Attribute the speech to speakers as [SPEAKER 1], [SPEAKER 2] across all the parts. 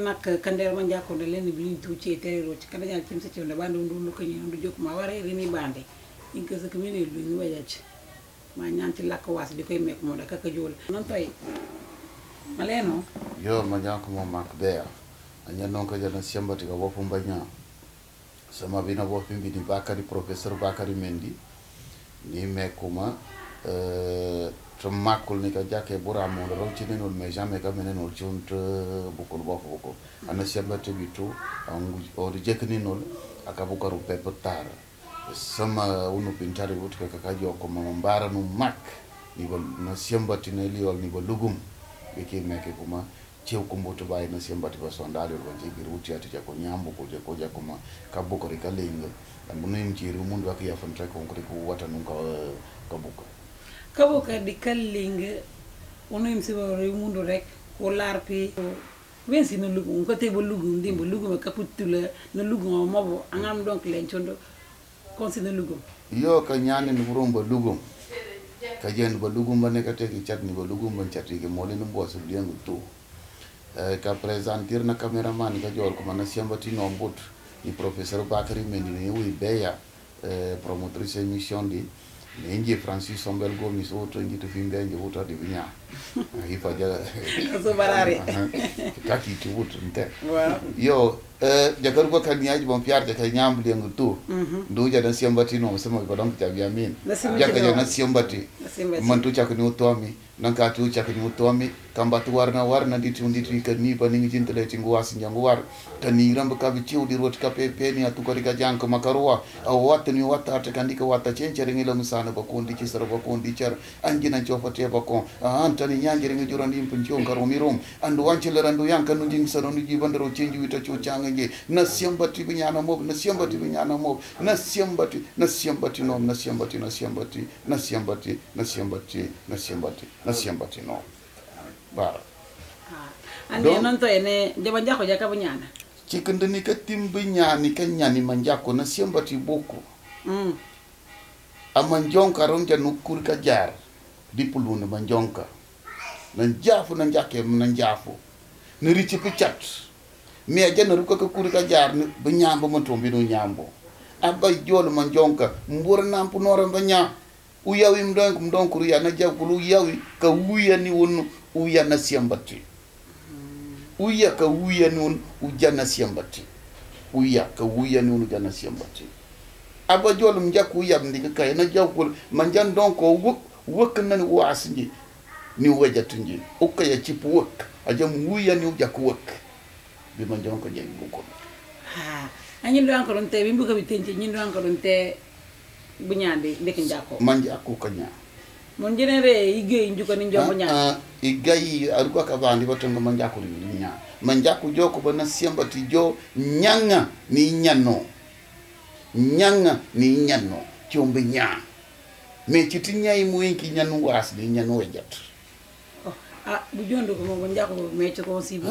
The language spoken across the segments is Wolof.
[SPEAKER 1] nak kandel man jakkonde len bi tu ci terero ci kada ñal ci ci nda bandu ndu ko ñi ndu jokk ma waré rini bande in ko sa ko mene lu ñu wajaj ma ñaan ci lak was di koy mek mo da ka jol non tay maleno
[SPEAKER 2] yo ma janko mo mak beya anya non ko jana sembati ko bofu mbagna sama bina bofu mbidi bakari professeur bakari mendi ni mekuma to makul ni ka jake bura mo ro ci nenul mais jamais ka menenul ci unt bukul bofu bukul ana sembati bitu angu o de jekni nol aka bukaru pepe tar sama unu pintari wut ka joko mo mbara nu mak ni bol na sembati ne liol ni bolugum beke meke kuma cew ko mboto bay na sembati ba sondale ko jigir wuti ati ko nyambo ko je ko ja kuma ka bukari ka lenga dan bunu im ci mundu ak ya fan rek ko ko wata nu ka bukari
[SPEAKER 1] kaboka di kallinga ono im siba re mundu rek ko larpi wensi no lugu ko te bo lugu ndimbo lugu ma kaputula no lugu mo angam donc len chondo konsi no lugu
[SPEAKER 2] yo ka nyane no romba lugu ka jen ba lugu ba ne ka te ki chatni ba lugu ba chati ke mole no bosu liengu tu ka presentir na cameraman ka jor ko mana sembati no mbut ni professeur Bakary Mendy ne wi beya promotrice émission di Nenje Francis Sombel Gomis oto ngito fimbe nje oto di binya hifa ja
[SPEAKER 1] so barare
[SPEAKER 2] kaki ti oto nte
[SPEAKER 1] wow
[SPEAKER 2] yo jagar ko kan yaji bon piar de kay nyambli ngutu ndo ja dan siambati no sama ko donc ta biya min jaga ja na siambati man tu chak ni utomi nan ka tu chak ni utomi kamba tu warna di tundi tri kan ni pa ni jintele tingu wasi nyangu war kan ni ramba ka bi ciu di rot ka pe ni atu ko riga jank makarwa aw wat ni wat ata kan di ka wata cencere ngi la musana ba ko ndi ci sara ba ko ndi cer anjina ciofate ba ko antani nyangere ngi jurandi impun ciu ngaro mirum andu wancele randu yanka nu jing sara nu jibandaro cenju wita ciu changa ngi na siambati bi nyana mob na siambati bi nyana mob na siambati no na siambati no bara
[SPEAKER 1] ande non to ene jaba jako jaka bu nyana
[SPEAKER 2] ci kendeni ka timbi nyani ka nyani manjako na siambati boko amanjonka ronja nukur ka jar dipulune manjonka nan jafu nan jake nan jafu ni rici pichat mi ajana ruka ka kur ka jar ni bu nyambo mo tombi no nyambo abay jol manjonka mbur nampu nora banya uyawi mdon kuru ya na jakulu uyawi ka uya ni won uya na siambati uya ka uya ni won uja na siambati uya ka uya ni won uja na siambati aba jol mjaku uya ndika kay na jakul manjan don ko wuk nan wasinji ni wajatunji ukaya chipu wuk ajam uya ni uja ku wuk bi manjon ko jeng bu ko
[SPEAKER 1] ha anyi do encore on te bi mbuga bi tenci nyi do encore on te bu ñande ndek njako
[SPEAKER 2] manje akku kanya
[SPEAKER 1] mon jenere igey njuko ni njombo ñande
[SPEAKER 2] igay aruko ka bandi batongo manjako ni nya manjako joko bana siambati jo nyanga ni nyano chombe nya me chitinya imuinki nyanu was ni nyano wejat
[SPEAKER 1] bu jondo ko mo njako me ci ko si bu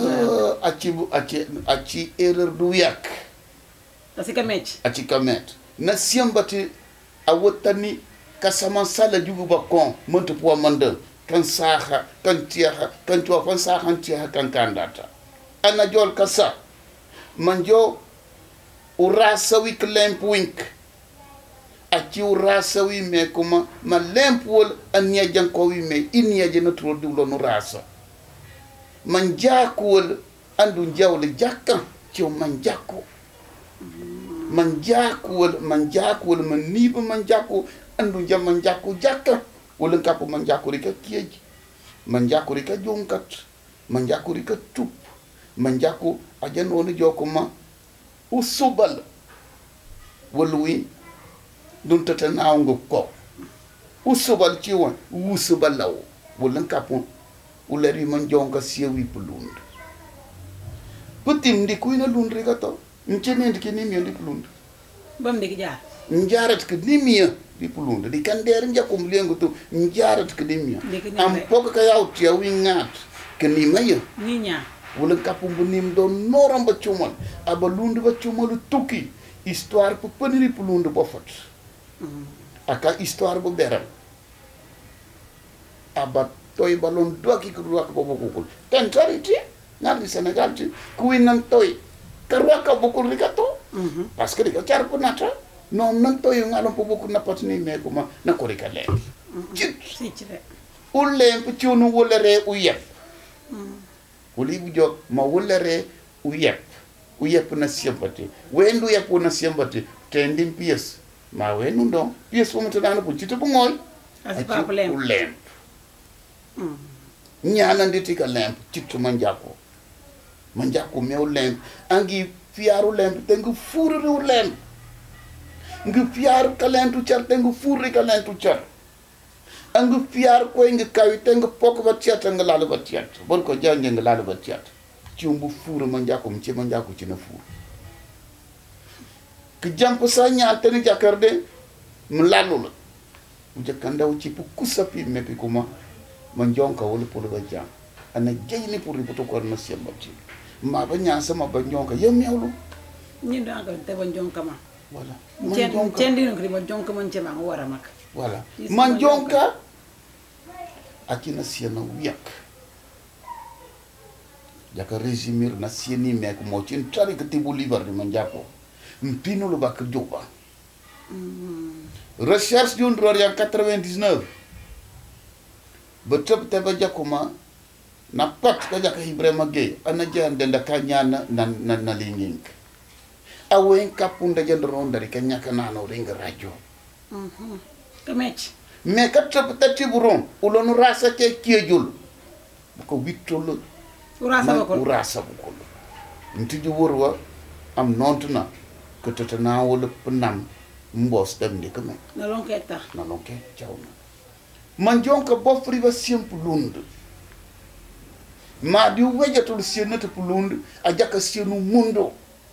[SPEAKER 2] aci erreur du yak asika met na siambati awotani kasama sala jugu bakon monte po mande kan saha kan tiaha kan to fan saha tiaha kan kandata ana jol kasa manjo urasa wi klemp wink aci urasa wi me kuma ma lempol anya janko wi me inya je natro dulo no rasa manjakul andu jawle jakka ci manjakul maniba manjaku andu jam manjaku jakka wala kapu manjaku rika kieji manjaku rika jonkat manjaku rika tup manjaku ajan woni jokuma usubal walwi dun tata nawngo ko usubal ci won usubalaw wala kapu uleri man jonka siewi pulund putim ndi kuina lund rika to mchene ndike nimio ndi pulund
[SPEAKER 1] bam ndike jaar
[SPEAKER 2] njarat ke nimio di pulund di kander njakum lengo to njarat ke nimio am pok ka yawti wi ngat ke nimaya
[SPEAKER 1] ninya
[SPEAKER 2] wala kapum bu nim do noram ba chumol aba lund ba chumol tukki histoire pour peniri pulund bo fot aka histoire bu beral aba toy balon doki ko doki bo bokul tan tariti ngal Sénégal ci kuwi nan toy karwaka bokul rikato parce que rika char ko nata non nan toy ngalo po bokul na patni me kuma na ko rika le ci
[SPEAKER 1] ci de
[SPEAKER 2] ulle ci unu wolere u yep uli bu jog ma wolere u yep na siempati wendu yep na siempati tendim pies ma wenu ndo pies fo mata na ko ci to bu ngoy
[SPEAKER 1] asipa problème
[SPEAKER 2] lemp ñana nditi ka lemp ci manjako mew lemp angi fiaru lemp tengu furu lemp ngi fiaru kalentu char tengu furu kalentu char angu fiar ko ngi kawi tengu pok ba tiata nga lalu ba tiata bon ko jange nga lalu ba tiata ci umbu furu manjako ci manjako ci na furu ki jamp sa ñaan tani jakarde mu lalu la ujakandaw ci pu kusapi mepi kuma manjonka wala pulu ba jam ana jeyni pour ripoto ko na sembati ma ba ñaan sama ba ñonka yem yewlu
[SPEAKER 1] ni do nga te ba jonka ma
[SPEAKER 2] voilà
[SPEAKER 1] cendi no kri ba jonka man ci ma wara mak
[SPEAKER 2] voilà manjonka akina siena wiak jaka régimir na sieni mek mo ci tari ke tibu libar di manjapo mpinu lu bak juba recherche d'un roi en 99 ba top te ba jakuma na pat ka jaka Ibrahima Gueye ana jande nda kanyana na lingink awen kapunda jande rondari ka nyaka nano ringa radio
[SPEAKER 1] kamech
[SPEAKER 2] me ka top te tiburon ulonu rasa ke kiejul ko wittol urasa ko ntiji worwa am nontuna ko totana wala pnam mbos dem ni kame
[SPEAKER 1] na lonketa
[SPEAKER 2] na lonke chawna manjonka bofri va simple lund ma di wejatul sienata pulund ajaka sienu mundo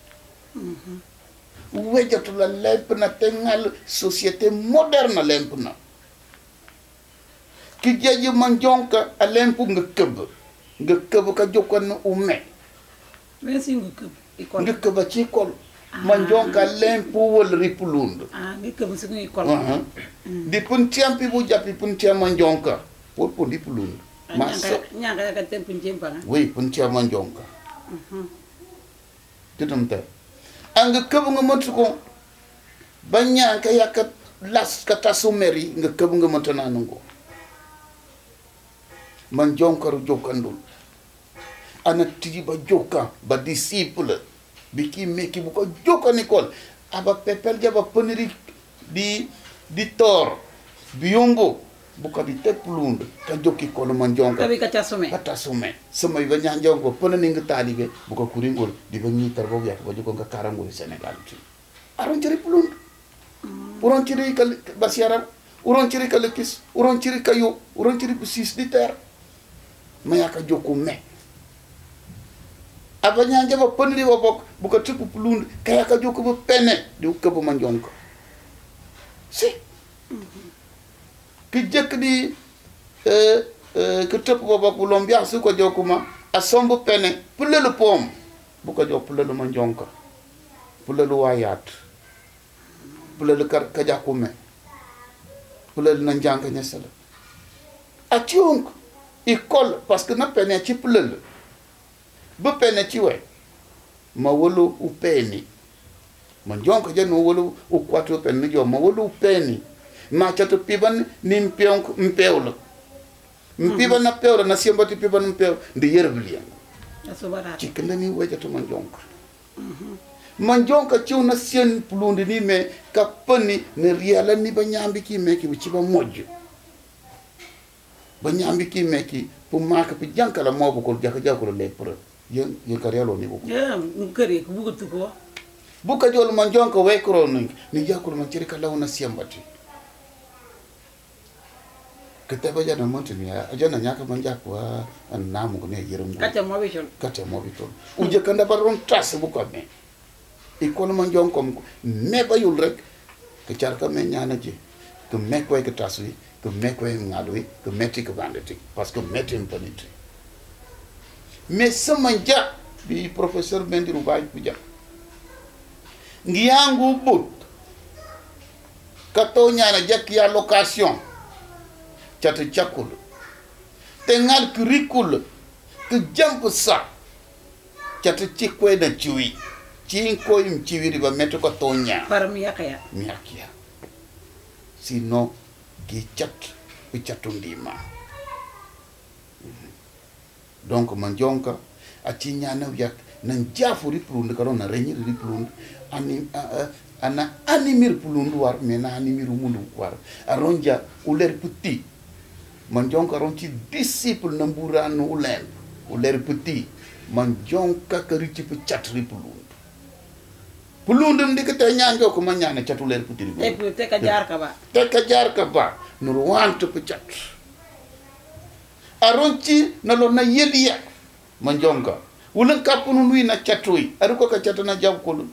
[SPEAKER 2] wejatul la lempna tengal société moderne lempna ki jeji manjonka a lempu nga keb ka jokon umme
[SPEAKER 1] merci nga
[SPEAKER 2] keb ci kol manjonka lempu wol ripulund
[SPEAKER 1] nga keb ci ngi kol
[SPEAKER 2] di pun tiampi bu japi pun tiam manjonka wol pun ripulund
[SPEAKER 1] ñanga ka tem pun tiampa
[SPEAKER 2] oui pun tiam manjonka tudum ta anga keb nga matu ko banyanka yakat las kata sumeri nga keb nga matana ngo manjonka ru jokandul ana tiji ba joka ba disciple biki meki bu ko joka nikol aba pepel jaba peniri di tor biombo bu ko di teplund ka jokki ko no manjonka
[SPEAKER 1] tabi ka
[SPEAKER 2] tasume sama ba nyanjongo penani nga talibe bu ko kuringol di ba ni tar bo yak ba joko nga karangol Senegal ti aron jeri plund uron ciri kal basiara uron ciri kal kis uron ciri kayo uron ciri sis di ter mayaka jokku me abanya jaba penri wa bok bu ko tipu plund kaya ka jokku bu pene di ko bu manjonko si ki jek di ke top bo bok lombia su ko jokuma asombu pene pulelu pom bu ko jok pulelu manjonko pulelu wayat pulelu ka jakume pulelu nanjanka nyesala atiunk ikol parce que na pene ci pulelu bu pene ci we ma wolu u peni manjonko je no wolu u kwatu pen jo ma wolu peni ma chato piban nim pionk mpewlo mpiban na pewlo na siembati piban mpew ndi yerblia
[SPEAKER 1] asobara
[SPEAKER 2] ci kende ni wejato manjonko manjonka ci na sien pulundi ni me kapani ne riala ni banyambi ki meki bu ci ba mojju banyambi ki meki pu maka pi jankala mobu ko jaka le pro ye karialo ni buku
[SPEAKER 1] ya ngere ko bugu tuko
[SPEAKER 2] buka jol manjonka we kro ni jakul man ciri kala na siembati ketaba jana montini ajana nyaka manjakwa an namu ko ne yerum
[SPEAKER 1] kata mo
[SPEAKER 2] bitol uje kanda baron tas buka me ikol manjonko me bayul rek ke charka me nyana ji to me ko ke tasui to me ko ngadui to metti ko banditi parce que metti impunity mais samanja bi professeur Mendiru Baye Puja ngiyangu but kato nyana jakki ya location chatu chakul tengal curricule que jamp sa chata chikwe na chui chinko im chiwiri ba meto ko tonya
[SPEAKER 1] par miyakaya
[SPEAKER 2] miyakia sino ki chat pi chatundima donc manjonka aci nyana yak nan jafuri plund karo na renyi ri plund ani ana animir plund war mena animir mundu war aronja uler puti manjonka ronci disciple namburanu uler puti manjonka karici pi chatri plund ndikete nyanjo ko manyana chatuler puti
[SPEAKER 1] te ka jaar ka ba nur wanto pi chat aronci na lo na yeliya manjonka wulan kapunu nui na chatui aruko ka chatana jab ko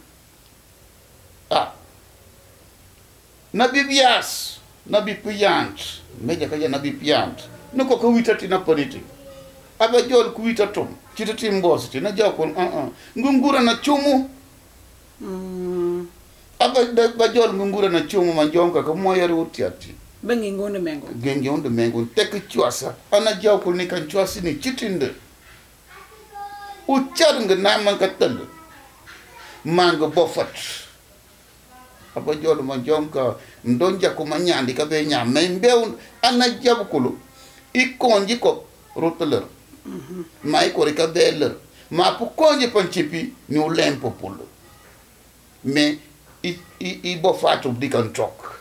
[SPEAKER 1] nabi bias nabi piyant meja ka nabi piyant nuko ko witati na politi aba jol ku witatum citati mbositi na jaw ko ngungura na chumu aba ba jol ngungura na chumu manjonka ko moyari utiati bengi ngondo
[SPEAKER 2] mengo tek chuasa ana jaw ko ni kan chuasi ni citinde ucar nga naman ka tëll manga bofat aba jol ma jonka ndon jakku ma ñandi ka be ñam may mbew ana jabkulu ikonji ko roteler may ko reka beler ma pu konji pancipi ni ulempo pul mais i bofatu dikan tok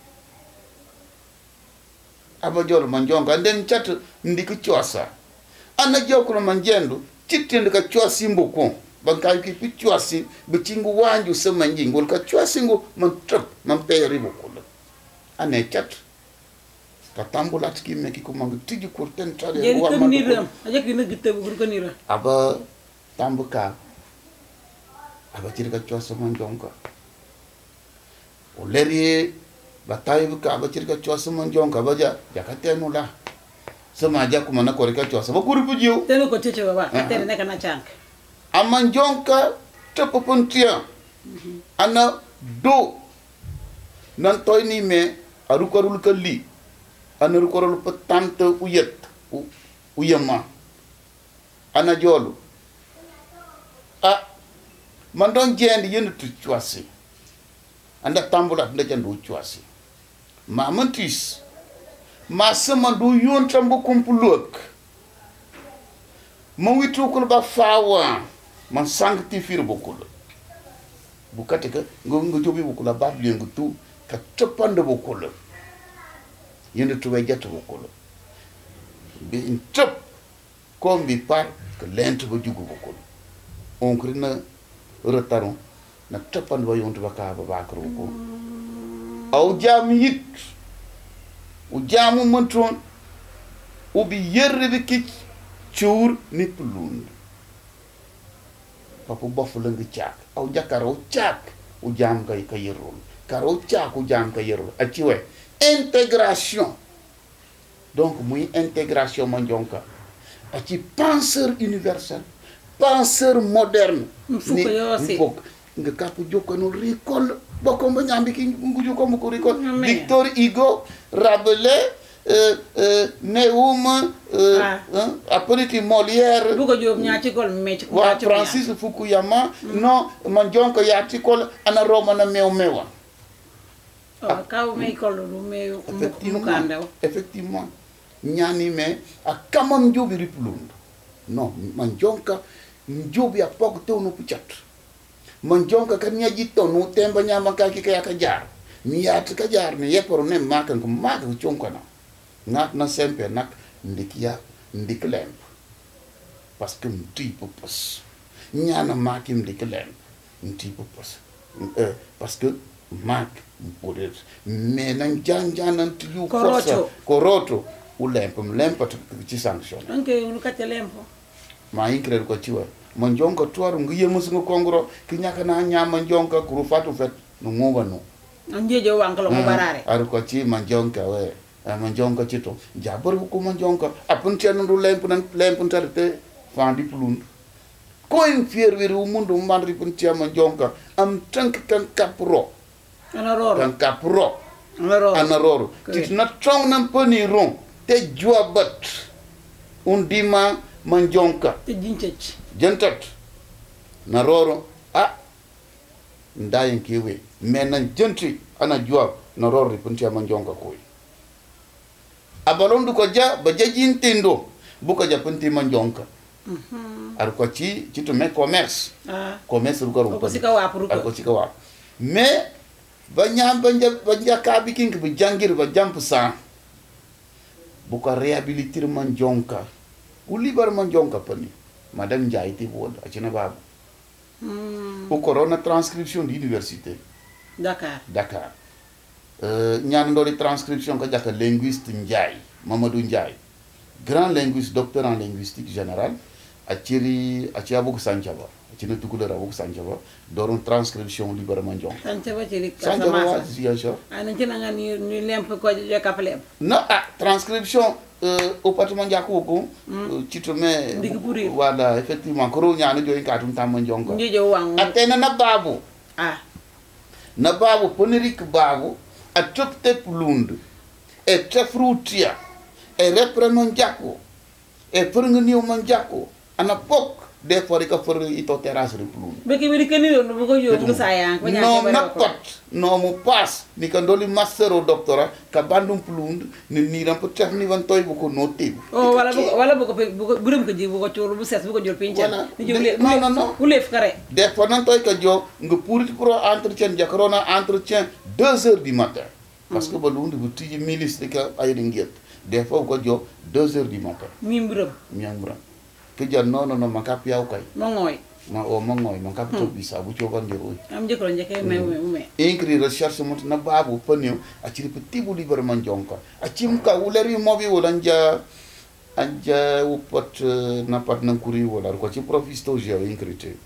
[SPEAKER 2] aba jol ma jonka den chat ndik ciosa ana jawkulo man jendu cittinde ka cuasi mboko banka ki pi cuasi be cingu wanju sama njingol ka cuasi ngo man trop man peyri boko ane chat ka tambulat ki meki ko mang tiji ko ten tare
[SPEAKER 1] wa ma ni ram aja ki ngi tebu ko ni ra
[SPEAKER 2] aba tambuka aba ciri ka cuasi man jonka o leri batay bu ka aba ciri ka cuasi man jonka baja jakatenu la sama aja kuma na koreka cuasa ba kuri pujiu
[SPEAKER 1] teno ko tete baba tere ne kana chank
[SPEAKER 2] aman jonka tepo puntia ana do nan toy ni me aru korul kali ana ru korul petante uyet uyama ana jolu man don jendi yenu tu cuasi anda tambulat nda jandu cuasi ma mantis ma sama du yon tambo kumpuluk ma witu ko ba fawa man sanctifier bokul bu katika ngo jobi bokul ba bi ngo tu ka topande bokul yende to wajata bokul bi top ko bi par que lent bo jugu bokul on krina retaron na topande ba yonto ba ka ba ko ko aw jam yit u jamu montron ubi yerre bi kic ciur ni plund papu bofu la nga ciak aw jakaro ciak u jam kay ka yerul karo ciak u jam ka yerul aci we intégration donc muy intégration man jonka aci penseur universel penseur moderne ni fuk nga kapu jokano ricol boko mba nyambi ki nguju ko mko ricol Victor Hugo Rabelais Neum après qui Molière
[SPEAKER 1] bugo job nyaati kol me ci ko
[SPEAKER 2] Francis Fukuyama no man jonko yaati kol ana Roma na mewa
[SPEAKER 1] ka me kol du me mu kandaw
[SPEAKER 2] effectivement nyani me akamam jobi riplund non man jonka njobi apok te no puchat man jonka kan nyaji to no temba nyama ka ki ka jar mi yat ka jar ni yeporo ne makan ko maka chonko na ngat na sempe nak ndikia ndiklem parce que mti popos nyana makim ndiklem mti popos parce que mak poder mais nan janjanan tu força coroto o lempo ci sanction
[SPEAKER 1] anche un lempo
[SPEAKER 2] ma increr ko ciwa man jonka tuaru ngiye musungo kongro kinyaka na nyama jonka kuru fatu fet no ngoba no
[SPEAKER 1] anjeje wankalo mo barare
[SPEAKER 2] ar ko ci man jonka we man jonka ci to jabor bu ko man jonka apun ci no lempo nan lempo tarte fandi plund ko en fier wiru mundu mandri pun ci man jonka am tank kan kapro
[SPEAKER 1] ana roro
[SPEAKER 2] kan kapro
[SPEAKER 1] ana
[SPEAKER 2] roro ci na trong nan poni ron te joabat un dima man jonka
[SPEAKER 1] te jinchech
[SPEAKER 2] jentat na roro ndayen kiwe men nan jenti ana juwa na roro ripunti manjonka koy abalondu ko ja ba jajin tindo buko ja punti manjonka ar ko ci to me commerce commerce ru ko
[SPEAKER 1] ko sika wa pour
[SPEAKER 2] ko sika wa mais ba ñam ba njaka bi kink bi jangir ba jamp sa bu ko réhabiliter manjonka u libar manjonka pani madame Ndiaye ti woda acina babu au corona transcription d'université Dakar ñaan ndoli transcription ko jaka linguiste Ndiaye Mamadou Ndiaye grand linguiste docteur en linguistique générale aciri aciabugo Sanchaba acina tukulera bugo Sanchaba doron transcription libar manjonka
[SPEAKER 1] Sanchaba ciri
[SPEAKER 2] Sanchaba situation
[SPEAKER 1] ana cina nga ni lemp ko jaka pleb
[SPEAKER 2] no transcription au patron Ndiakou ko citome voilà effectivement ko ro ñaanu joy katum tam jonko
[SPEAKER 1] njejo wang
[SPEAKER 2] atena na babu na babu ponerik babu a topte plund e tefrutia e reprenon Ndiakou e perngniu man Ndiakou ana pok des fois ka for ito terrasse plund
[SPEAKER 1] be ke wiri keniro no ko yo ko sayang ko
[SPEAKER 2] no nakot no mu pass ni kan doli master o doctorat ka bandum plund ni ram po tef ni wan toy bu ko noté
[SPEAKER 1] wala bu ko burum ko ji bu ko ciolu bu ses bu ko jol pincha ni jole
[SPEAKER 2] non
[SPEAKER 1] bu lef kare
[SPEAKER 2] des fois nan toy ka jo nga pour entretien jakarona entretien 2 heures du matin parce que ba lund bu tiji ministre ka ay ngiet des fois ko jo 2 heures du matin
[SPEAKER 1] mimburam
[SPEAKER 2] ke jan non man ka piaw kay
[SPEAKER 1] mongoy
[SPEAKER 2] man ka to bisa bu ci ban jero
[SPEAKER 1] am jekro njeke me
[SPEAKER 2] incri recherche mot na babu panio a ci petit bu liber man jonka a cim ka uleri mobi wala anja upot na pat nan kuri wala ko ci profisto je incri te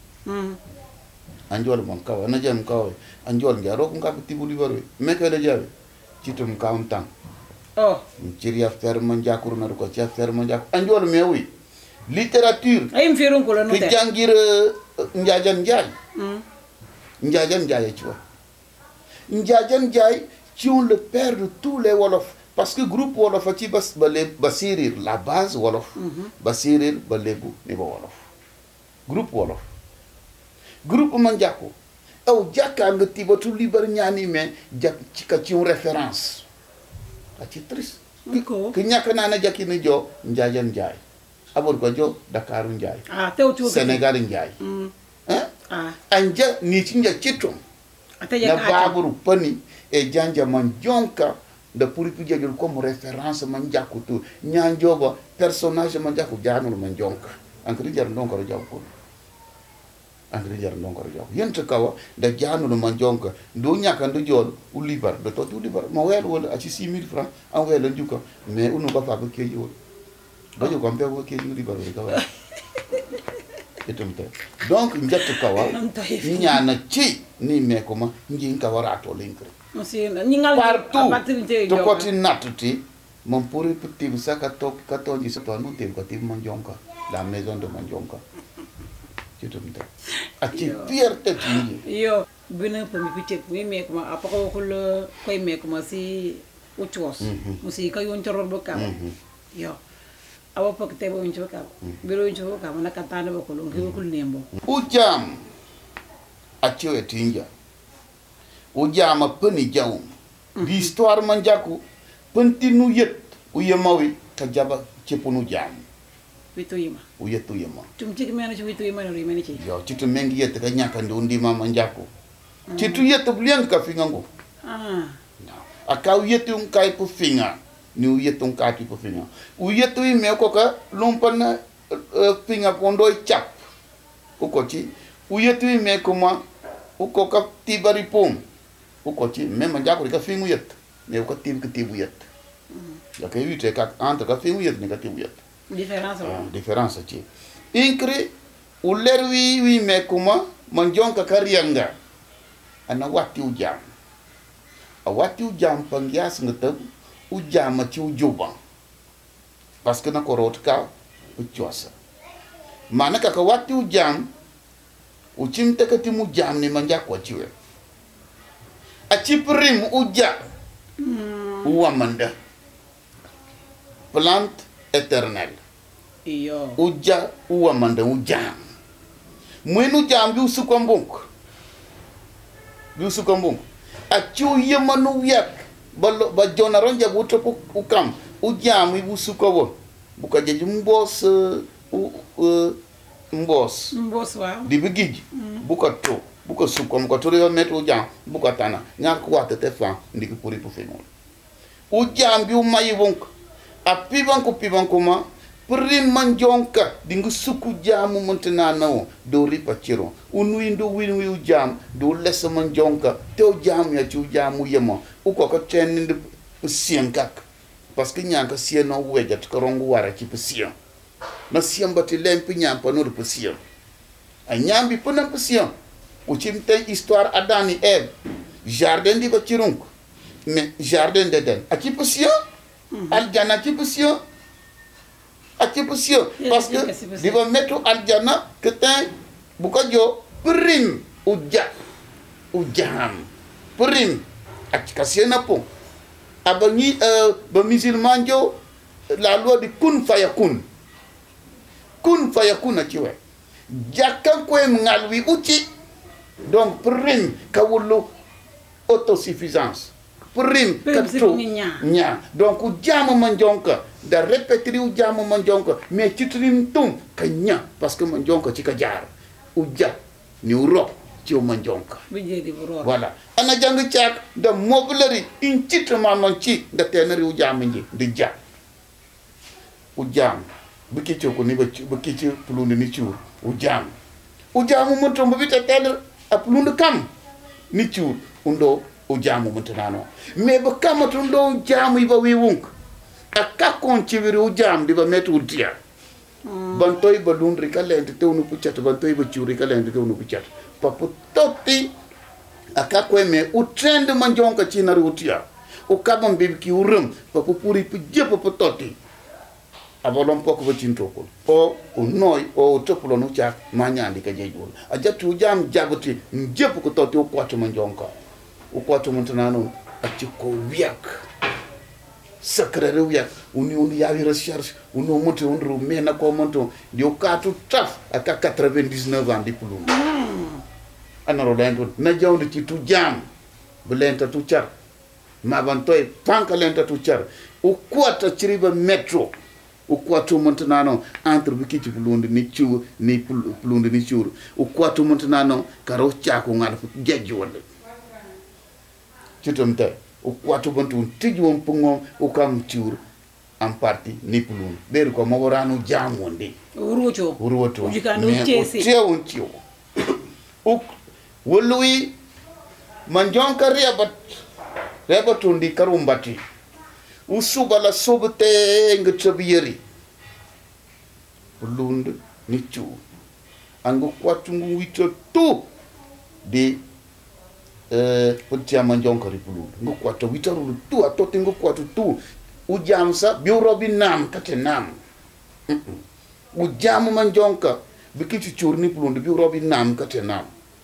[SPEAKER 2] anjol mon ka na jam ka anjol ngaro ko ka petit bu liber me ka le jabe ci tum ka am tan ci ria fer man jakuru na ko ci fer man jak anjol me wi littérature
[SPEAKER 1] ayim ferun ko no
[SPEAKER 2] te jangir Ndiajan Ndiaye tu vois Ndiajan Ndiaye qui ont le père de tous les Wolof parce que groupe Wolof ci basirir la base Wolof basirir balebu ni ba Wolof groupe manjako aw jakka nga tibatu liber ñani mais jak ci ka ci référence a ci triste ki ñaka na jakki ni jo Ndiajan Ndiaye abor ko jo Dakar Ndiaye Sénégal Ndiaye anja ni cinja citum na baburu pani e janja man jonka da puri puje jol comme référence man jakutu nyanjoba personnage man jakku janul man jonka ankri jar ndon ko jaw ko yenta kawa da janul man jonka do nyaka ndo jol u libar do to libar ma wel wala ci 6000 francs en wel njuka mais unu ba fa ba keji wol do jo ko ko keji libar ko kawa donc njatu kawa nyana ci ni me ko ma ngin kawara to linkre partout to koti natuti mon pourri petit saka to kato ji so no te ko tim manjonka la maison de manjonka ci tumte a ci fierté ci
[SPEAKER 1] yo bina po mi petit mi me ko ma apako ko le koy me ko ma si uchos musi ka yon toror bo kam yo awa pok tebo incho ka biro incho ka mana katana ba ko lo ngi ko nembo
[SPEAKER 2] ujam atio etinja ujama pani jaw l'histoire manjaku pentinu yet uyamawi ta jaba cepunu jam
[SPEAKER 1] witoyima
[SPEAKER 2] uyetuyima
[SPEAKER 1] tum ci mena ci witoyima no mena ci
[SPEAKER 2] yo ci to mengi yet ka nyaka ndo ndima manjaku ci tu yet blien ka fingango akaw yetum kay pu finga ni uyetung kaki po finga uyetu i me ko ka lumpan finga kondo chap uko ci uyetu i me ko ma uko ka tibari pom uko ci même njako ka fingu yet me ko tibu yet ya ka yute ka entre ka fingu yet ni ka tibu yet différence ci incre ulerwi wi me ko ma manjonka karianga ana wati ujam a wati ujam pangias ngatab ujama ci ujuba parce que na ko rotka uchosa manaka ka wati ujam uchimte ka timu jam ni manja ko ciwe a ci prim uja uamanda plante éternelle
[SPEAKER 1] iyo
[SPEAKER 2] uja uamanda ujam mwenu jam bi usuka mbunk a chu yemanu yak ba jona ronja buto ku kam u jam i usuka wo buka jeji mbos
[SPEAKER 1] mbos waaw
[SPEAKER 2] di bigij buka to buka suka ko to yo metu jam buka tana nyar ko wata te fa ndiki puri pu fenol u jam bi u mayi wonk a piban ko ma prim manjonka dingu suku jamu montana nawo do ripa chiro unuindo winwi u jam do lesa manjonka te u jam ya chu jamu yemo u ko teninde sien kak parce que nyanka sien no wejat ko rongu wara ci sien na sien bati lempi nyampa no de sien a nyambi pona sien u chimte histoire adani eve jardin di ba chirunk mais jardin d'Eden a ci sien aljana ci sien parce que di va mettre aljana que tin bu ko jo prim u jam prim ak kasena po abani ba musulman jo la loi de kun fayakun a ciwe jakkan ko ngalwi uti donc prim kawulu autosuffisance prim katto nya donc u jamu manjonka da répéter u jamu manjonka mais ci trim tum ka nya parce que manjonka ci ka jaar u ja ni ro ci u manjonka voilà ana jang ciak da moblerie in titre man ci da teneri u jamu nji di ja u jam bu ki ci ko ni ba ki ci plunde ni ci u jamu mo tombo bi ta teler a plunde kam ni ci undo o jamu mutanano mais ba kamatu ndo jamu iba wi wunk aka kon ci wiru jam di ba metu dia bantoy ba lundri kalente tewnu puchat bantoy ba ciuri kalente tewnu puchat papu totti aka ko me u trend manjonka ci na rutia o kabam be ki urum papu puri pu jepo pu totti abolon poko ba cintokol o noy o topulo no chak manyandi ka jejul ajatu jam jabuti jepo ko totti o kwato manjonka ukwato montanano atiko wiak secret wiak uni yavi recherche uni monte on rumena ko monto di okatu taf aka 99 ans di pulum anaro lento na jawde ci tu jam belenta tu char ma bantoy panka lenta tu char ukwata chiriba metro ukwato montanano entre biki ci pulunde ni ciu ni pulunde ni ciur ukwato montanano karo chako ngal jejjo wonde chutumte o kwatu bantu tiji won pungo o kam ciur en partie ni pulun ber ko maboranu jamonde uruto
[SPEAKER 1] ujikando chese
[SPEAKER 2] teewon ciu o wolwi manjonka rebatun karumbati usubala sobte ngatabiyeri pulund ni ciu ango kwatu ngu wito tu de putia manjonka ripulu ngo kwato witaru tu atote ngo kwato tu ujamsa biurobi nam kate nam ujamu manjonka bikichu churni pulundu biurobi nam kate nam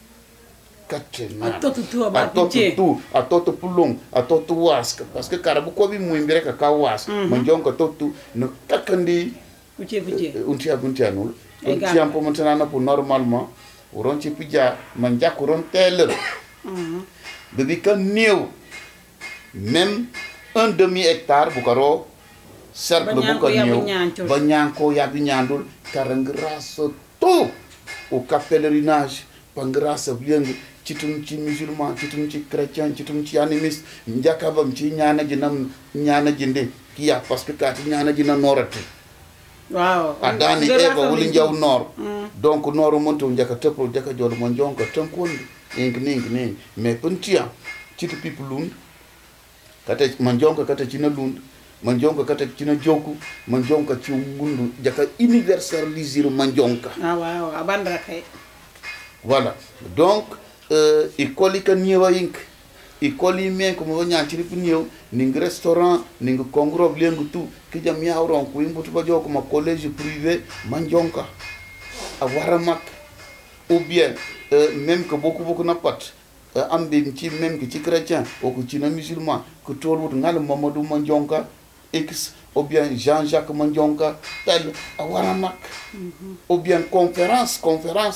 [SPEAKER 1] atoto tu abati
[SPEAKER 2] atoto pulung atoto waska parce que karabu ko bi muimbere ka was manjonka totu no takandi untia nul untia po montana pour normalement uron ci pija manjak uron teler Depuis que nous, même un demi-hectare, Bukaro, cercle Bukaro, Banyanko, Yabinyandul, car grâce tout au pèlerinage, par grâce bien, Chitumchi musulman, Chitumchi chrétien, Chitumchi animiste, Ndiakabam, Chinyana Jinam, Nyana Jinde, qui a parce que Katinyana Jina Norate.
[SPEAKER 1] Wow.
[SPEAKER 2] Adani Eva, Wulinja Nord. Donc, Nord Monto, Jakatepo, Jakajol, Monjonka, Tankundi. Ning mais puntia citu people lund kata manjonka kata cina lund manjonka kata cina joku manjonka ci mundu jaka universaliser manjonka
[SPEAKER 1] wow abandra kay
[SPEAKER 2] voilà donc ikoli kan ñewa yink ikoli men ko mo ñaan ci ñew ning restaurant ning kongro lengu tu ki jam yaawron ko yimbutu ba joko ma collège privé manjonka a waramak ou bien même que beaucoup na pat ambi ci même que ci chrétien ou que ci na musulman que tolwut ngal Mamadou Manjonka x ou bien Jean-Jacques Manjonka tel a waramak ou bien conférence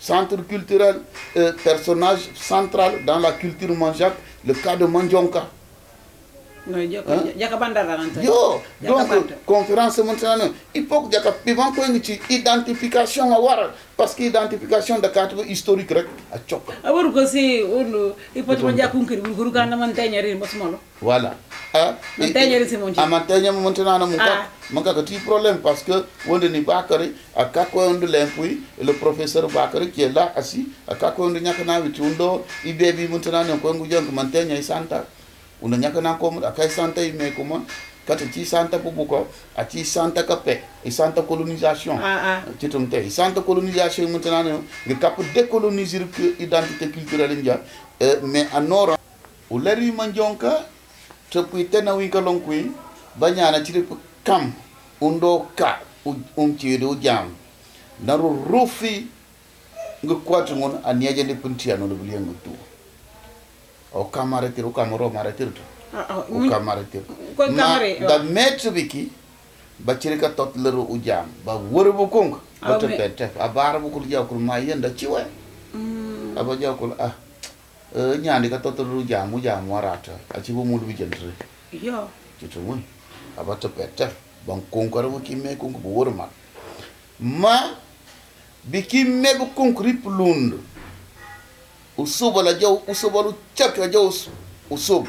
[SPEAKER 2] centre culturel, personnage central dans la culture manjac, le cas de Mandionka.
[SPEAKER 1] No, jaka bandara nante.
[SPEAKER 2] Yo, donc conférence maintenant, il faut que jaka pivant ko ngi ci identification a waral parce que identification de carte historique rek a chok.
[SPEAKER 1] Awaru ko si ulu ipoti mo jakun kiri bul guru ganda man tenyari mosmolo.
[SPEAKER 2] Voilà. Ah,
[SPEAKER 1] man tenyari si monji.
[SPEAKER 2] Man tenyari maintenant mon ka petit problème parce que wonde ni Bakary a kako onde lempui le professeur Bakary qui est là assis a kako onde nyaka na witu ndo ibebi maintenant ko ngu jonk man tenyai santa. Una nyaka na ko akai santa me kuma kata ci santa bubuko a ci santa kape e santa colonisation ci tumte e santa colonisation maintenant ngi cap décoloniser que identité culturelle ndia mais anora o lari manjonka to puitena wi kalonkui banyana ci kam undo ka ci do jam naru rufi ngi kwatu ngon aniaje de puntiano do buliengo tu o kamaratir o kamaro maratir to o kamaratir da mettre biki ba cirika tot leru ujam ba worbu kong ba to pete abara bu kul jaw kul ma yenda ci we aba jaw kul nyaandi ka tot leru jam ujam warata a ci bu mudu bi jentre
[SPEAKER 1] yo
[SPEAKER 2] ci to mun aba to pete ban kong ko ki me kong bu worma ma biki me bu kong rip lund usuba la jaw usuba lu chaka jaw usuba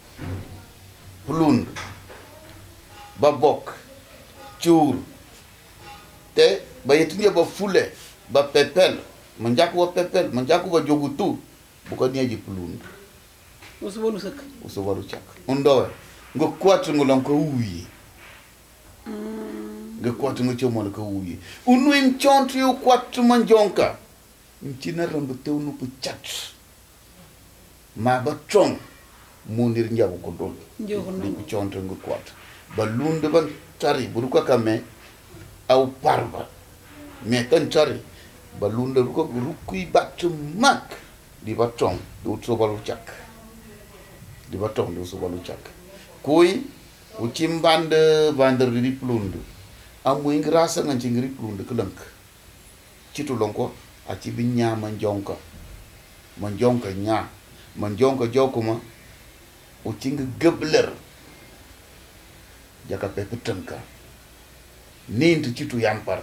[SPEAKER 2] plund ba bok ciur te ba yetinye ba fule ba pepel manjaku ba pepel manjaku ba jogutu bu ko neji plund
[SPEAKER 1] usuba lu sak
[SPEAKER 2] usuba lu chak undowe ngo kwatu ngolon ko wuyi ngo kwatu ngo chomo ko wuyi unuim chontri u kwatu manjonka nchina rambu tewnu pu chat ma ba trong munir njabu ko dol ni ko chontre ngu kwat ba lunde ban tari buru ko kame aw parba me tan tari ba lunde ko rukui bat mak di ba trong do so balu chak di ba trong do so balu chak kuy u chimbande bander di plundu amu ingrasa ngan chingri plundu kelenk citu lonko aci bi nya manjonka nya manjonka jokuma o cinga gebler jaka pepetanka ninta ci tu yampar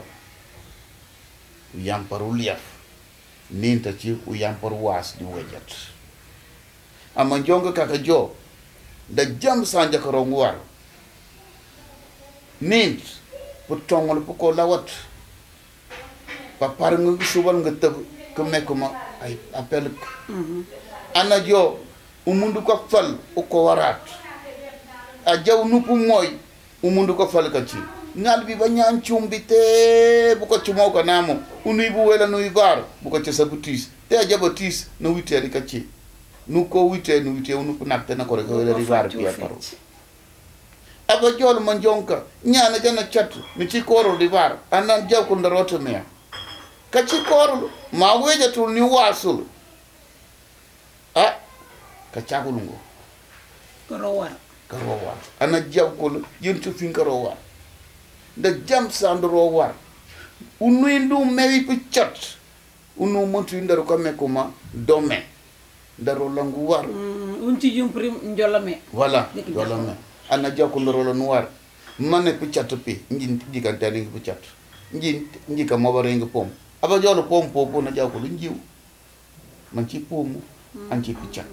[SPEAKER 2] uliaf ninta ci u yampar was di wajat a manjonka kaka jo da jam sanja ka rongwar nint putongol puko lawat pa par nga subal nga teub ke mekuma ay appel ana jo umundu ko fal o ko warat a jaw nupu moy umundu ko fal ka ci ngal bi ba ñaan ciumbite bu ko ci moko namo unuy bu wela nuy var bu ko ci sabutis te a jabatis no witeri ka ci nu ko wite nu wite nu nakte na ko rek wela ri var bi paro aba jol man jonka ñaana jana chat mi ci koro di var anan jaw ko ndaroto me kaci korul ma wejatul ni wasul ka cagulungo
[SPEAKER 1] karowa
[SPEAKER 2] ana jawkol yentu fin karowa da jam sandro war unu indu mewi pichat unu montu ndaro kame kuma dome daro langu war
[SPEAKER 1] unti jumprim njolame
[SPEAKER 2] voilà njolame ana jawkol ndaro noir mane pichat pi njin digantani pichat njin ka mabare ngi pom aba jolo pom popo na jawkol njiw man ci pomu an ci pichat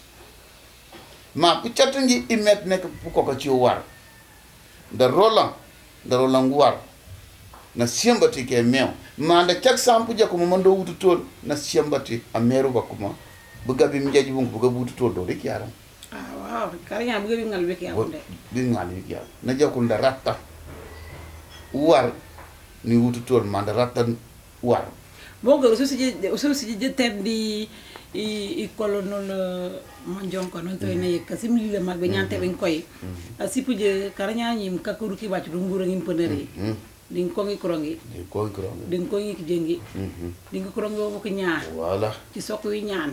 [SPEAKER 2] ma pichat ngi imet nek ko ko ci war da roland war na siembati ke mew ma da cak sampu je ko mo ndo wutu tol na siembati a meru bakuma bu gabi mjeji bu bu gabu wutu tol do rek yaram
[SPEAKER 1] waaw kariya bu gabi ngal wek yamunde
[SPEAKER 2] bi ngal wek yaram na jokku nda ratta war ni wutu tol ma da ratta war
[SPEAKER 1] bongo ususi je tendi i kolonol manjonko non to ne kasim li le magbe nyante ben koy asipuje karanya nyim kakuru ki batu nguro ngim penere ding ko ngi krongi ding ko ngi jengi ding ko krongi wo ko ñaar
[SPEAKER 2] voilà
[SPEAKER 1] ci sokku wi ñaan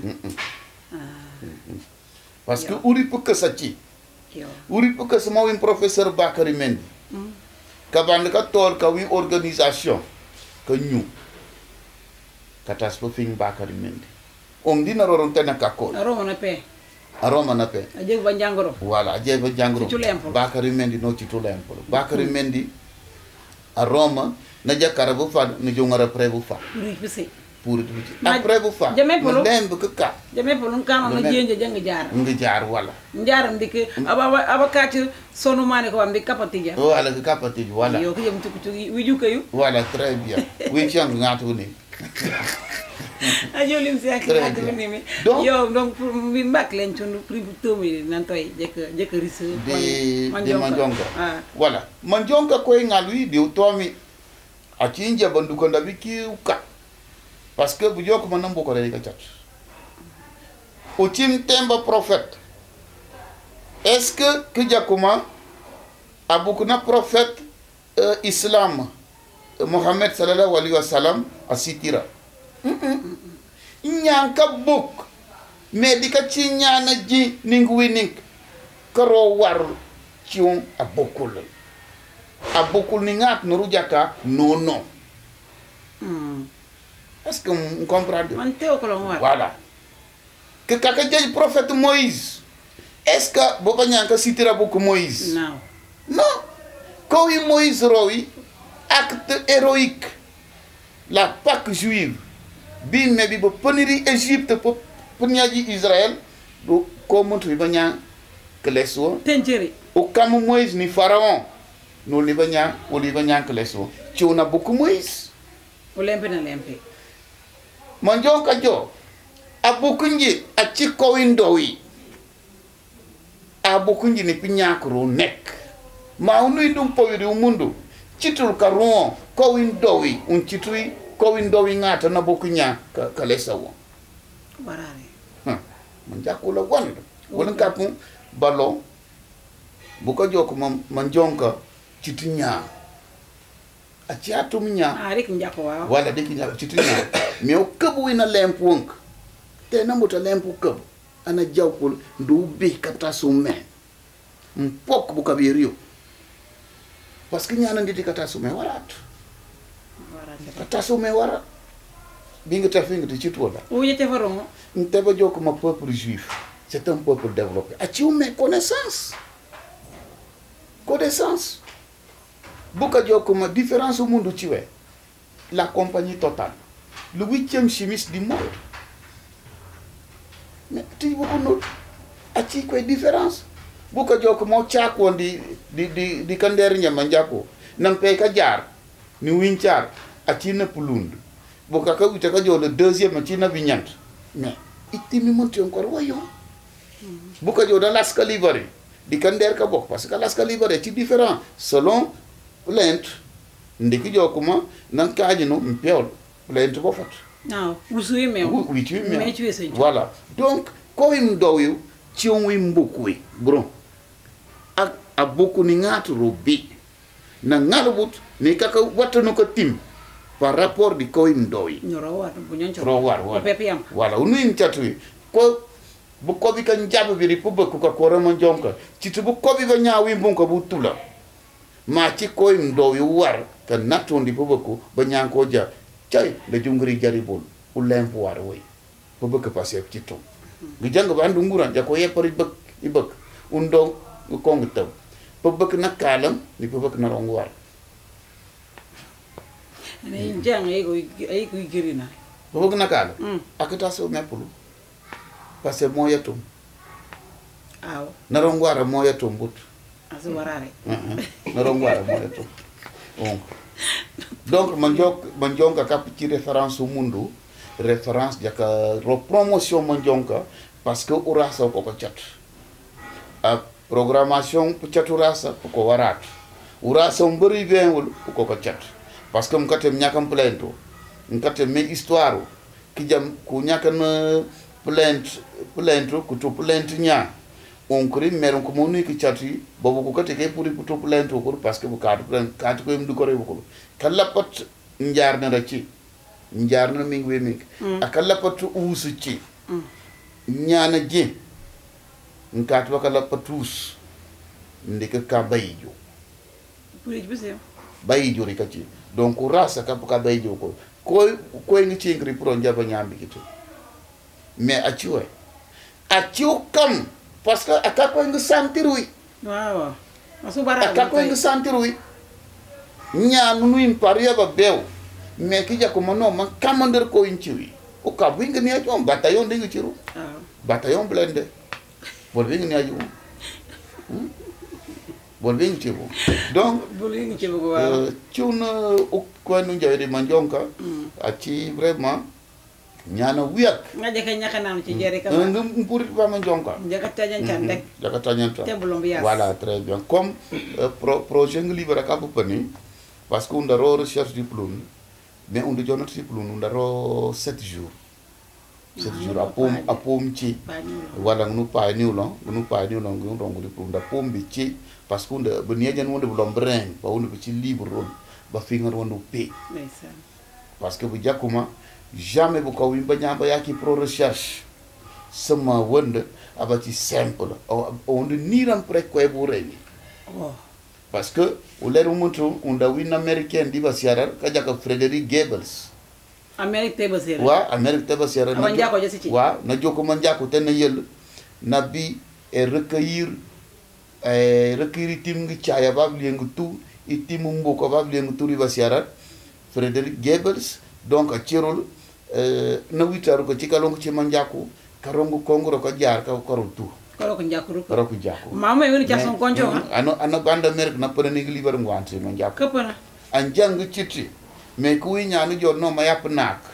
[SPEAKER 2] parce que uri pour sa ci uri pour que sama wi professeur Bakary Mendy ka band ka tol ka wi organisation ka ñu katas po fing bakari mendi dina roron tena kakol
[SPEAKER 1] Roma na pe
[SPEAKER 2] aroma na pe
[SPEAKER 1] a jeg ba jangoro
[SPEAKER 2] voilà ajeba jangro bakari mendi no ci tulempo bakari mendi a Roma na jakara bu fa na jongara pre bu fa
[SPEAKER 1] ri pese
[SPEAKER 2] pour après bu fa
[SPEAKER 1] polo
[SPEAKER 2] lemb ko ka
[SPEAKER 1] jame polo kama na jenje jang jaar
[SPEAKER 2] ngi jaar wala
[SPEAKER 1] njaaram dik aba kati sonu mane ko am dik kapati ja
[SPEAKER 2] wala ko kapati wala
[SPEAKER 1] yo ko yem tuku wiju kayu
[SPEAKER 2] voilà très bien wi ci ang ngatu ni
[SPEAKER 1] ajo lim si ak ngatu ni mi yo donc mi mbak len ci prix tomi nan toy jek risu
[SPEAKER 2] de manjonga voilà manjonga koy ngalui di tomi a ci njabandu ko ndabi ki ka parce que bu joko manam boko re ka chat o tim temba prophète est-ce que jakuma abukuna prophète islam Mohammed sallallahu alaihi wasallam asitira nyanka buk medika ci nyana ji ningwi ning karo war ciun abokul ni ngat nuru jaka non est-ce que vous comprenez? Voilà. Que kaka jay prophète Moïse. Est-ce que boka nyanka citera beaucoup Moïse?
[SPEAKER 1] Non.
[SPEAKER 2] Non. Quand Moïse roui acte héroïque la Pâque juive bin mebi bo poniri Égypte pour nyaji Israël do ko montre banya kleso
[SPEAKER 1] tenjeri
[SPEAKER 2] o kam Moïse ni pharaon no libanya o libanya kleso ci on a beaucoup Moïse
[SPEAKER 1] o lempe na lempe
[SPEAKER 2] manjonka jo abukunji achiko windowi abukunji ni pinyakro nek ma unu dum powiri umundu chitul karon ko windowi un chitui ko windowi ngata na bukunya ka lesawo
[SPEAKER 1] barare
[SPEAKER 2] manjakula wanda wala kapu balo buka joko manjonka chitinya achiatu minya
[SPEAKER 1] rek njako wa
[SPEAKER 2] wala deki njako chitinya me o kabu ina lempu wonk te na mota lempu kabu ana jawpul ndu be kapta sume mpok bu kabirio parce que nyana nditi kata sume warat kata sume wara binga ta finga ti chitwola
[SPEAKER 1] o yete farongo
[SPEAKER 2] nteba joko ma peuple juif c'est un peuple développé achiume connaissance buka joko ma différence au monde tiwe la compagnie Total le 8e chimiste du monde mais tu vois qu'on a ci quoi différence buka joko mo chako di kander nyama njako nang pe ka jaar ni winchar a ci na pulund buka ka wite ka jo le deuxième ci na vignant mais itimi monti encore wayo buka jo da las calibari di kander ka bok parce que las calibari ci différent selon plainte ndiki jokuma nan kaajino mpeol plainte bo fat
[SPEAKER 1] non usuy mew
[SPEAKER 2] voilà donc ko im doyu ci wi mbukui bro ak abuku ni ngatu rubi na ngalubut ni kaka watano ko tim par rapport di ko im doyi
[SPEAKER 1] ñoro wat bu ñon
[SPEAKER 2] ro war
[SPEAKER 1] pepiam
[SPEAKER 2] voilà unu im chatui ko bu ko bi kan jabu bi pu ko ko rama jonka ci tu bu ko bi ba ñaawi mbunko bu tula ma ci koy ndo yu war ka natondi bobako ba ñanko ja cay le jungri jaribol u lempo war way bobako passé ci to gi jang ba andu nguran ja ko yepari bëk i bëk undo ko ngi taw bobako nakalam ni bobako na rongo war
[SPEAKER 1] ni jang ay ko girina
[SPEAKER 2] bobako nakala akata so mepulu passé mo yatum
[SPEAKER 1] aw
[SPEAKER 2] na rongo war mo yatum but
[SPEAKER 1] asu warare
[SPEAKER 2] narongwara moleto donc manjonka kap ci référence au mundo référence jaka ro promotion manjonka parce que urasa ko chat a programmation pour chat urasa ko warat urasa mbori benwul ko chat parce que mkatem nyakam plainte mkatem me histoire ki jam ku nyakana plainte ku to plainte nya on kuri meron ko moni ki chati bobu ko kate ke puri puto plainte ko parce que bu kaatu ko ndu ko rebu ko kala pat njar na ci njar na mingwe ming akala pat usu ci ñaana ji nkaatu kala patus ndika ka bayjo
[SPEAKER 1] puri bise
[SPEAKER 2] bayjo ri kati donc rasa ka bayjo ko koy ngi chingri pro njaba nyambi kitu mais achiwe achiu kam parce que akako ngi santirui
[SPEAKER 1] waaw masubara
[SPEAKER 2] akako ngi santirui nyanu nu imparia ba bew mais ki jako mono man commander ko inchiwi o ka winga ni ajom bataillon de ngi chiru bataillon blende bol winga ni ajom bol winga chiru donc
[SPEAKER 1] bol winga chiru waaw
[SPEAKER 2] chuna ko nu jawri manjonka achi vraiment ñana wiyak
[SPEAKER 1] nga jeke ñakanam ci jere ka
[SPEAKER 2] ngam pour ba manjonka
[SPEAKER 1] jaka tajan tan rek
[SPEAKER 2] jaka tajan tan
[SPEAKER 1] tebulom bias
[SPEAKER 2] voilà très bien comme projet ngi libera ka popani parce que on daro recherche diplôme mais on de jonne diplôme on daro 7 jours 7 jours apom ci wala nu pa niwlon ngu rongu diplôme da pom bi ci parce que on de be niejen wonde bu lombren ba wonde ci libre ron ba fi ngar wondu p parce que bu jakuma jamais bu ko wimba nyamba yaki pro recherche sama wonde abati simple on de niran pre ko e bu rewi parce que o leru mutu unda win américain di basiarar ka jaka Frederick Goebbels
[SPEAKER 1] Amerique te basiarar
[SPEAKER 2] wa Amerique te basiarar
[SPEAKER 1] na jako jasi
[SPEAKER 2] wa na joko man jako ten yel nabi et recueillir tim ngi chaya bab liengu tu itim mbuko bab liengu tu di basiarar Frederick Goebbels donc a cirol na witaru ko ci kalongo ci man jako karongo kongro ko jaar ka korutu
[SPEAKER 1] ko jakuru
[SPEAKER 2] ko jako
[SPEAKER 1] mama yoni ci son konjo
[SPEAKER 2] ano bande amerique na pare ni liber ngwante man jako
[SPEAKER 1] kapana
[SPEAKER 2] an jang citi mais ku wi ñaanu jor no ma yap nak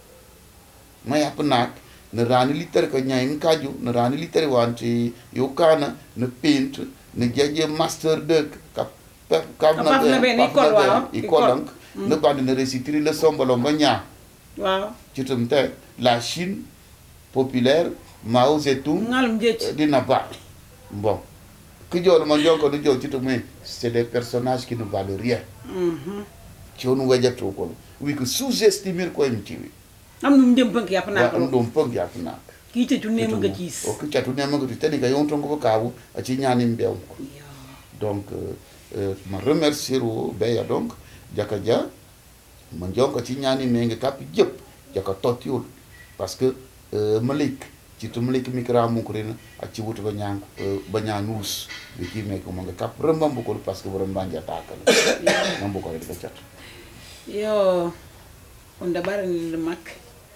[SPEAKER 2] na rani liter ko ñay kaju na rani liter wanti yo kana na paint na jaje master de ka na ikolang na bande na réciter le sombolo nganya
[SPEAKER 1] waaw
[SPEAKER 2] ci tumte la Chine populaire Mao Zedong dina ba bon ki jol man jonko du jow ci tumé c'est des personnages qui ne valent rien ci onu wajato ko wi ko sous-estimer ko en ci wi
[SPEAKER 1] am nu ndem punk yap na
[SPEAKER 2] ko ndum punk yap na
[SPEAKER 1] ki ci tunne ma nga gis
[SPEAKER 2] o ki ci tunne ma nga tani ka yonto ko kaabu a ci ñaani mbew ko donc ma remercier o beya donc jakaja man jonko ci ñaani me nga kap jep jaka totiul parce que malik ci to malik mikra mu ko rena ak ci wutu ba ñaanus bi ki me ko mo nga kap rembam bu ko parce que borom banja takal mam bu ko rek cat
[SPEAKER 1] yo on da barani le mak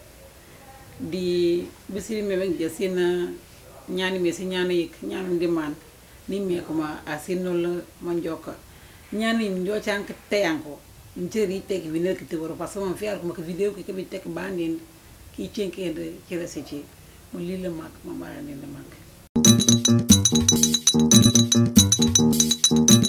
[SPEAKER 1] di bisiri me ben jasina ñaani me si ñaana yek ñaanu diman ni me ko ma asinol man joka ñaani ndo cank teyanko njeri tek bi nek te woro parce que mon fiar ko ma vidéo ko bi tek bandin ki cenkende ci reseti mo lile mak ma barani le mak